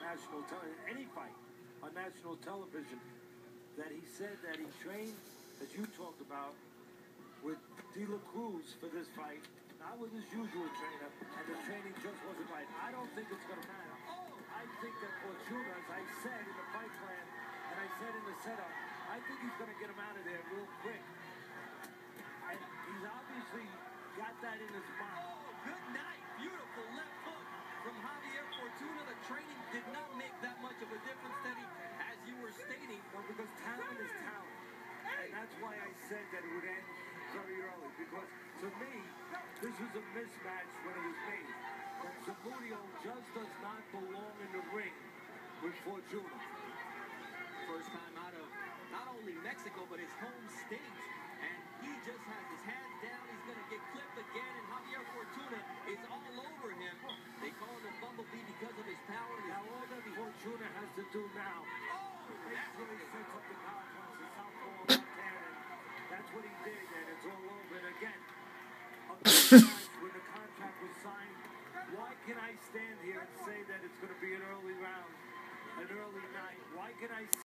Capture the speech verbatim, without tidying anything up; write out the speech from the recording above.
national television, any fight on national television, that he said that he trained, as you talked about, with De La Cruz for this fight, not with his usual trainer, and the training just wasn't right. I don't think it's going to matter. I think that Fortuna, as I said in the fight plan, and I said in the setup, I think he's going to get him out of there real quick. And he's obviously got that in his mind. Oh, good night. Beautiful left hook from Javier Fortuna. The training did not make that much of a difference, Teddy, as you were stating. No, because talent is talent. And that's why I said that it would end very early. Because to me, this was a mismatch when it was made. And Zamudio just does not belong in the ring with Fortuna. First time out of not only Mexico, but his home state. And he just has his hands down. He's going to get clipped again. And Javier Fortuna is all over him. They call him a bumblebee because of his power. And now all that Fortuna has to do now oh, is really set up the power punch, the southpaw left hand. And that's what he did. And it's all over. And again, a match when the contract was signed, why can I stand here and say that it's going to be an early round, an early night? Why can I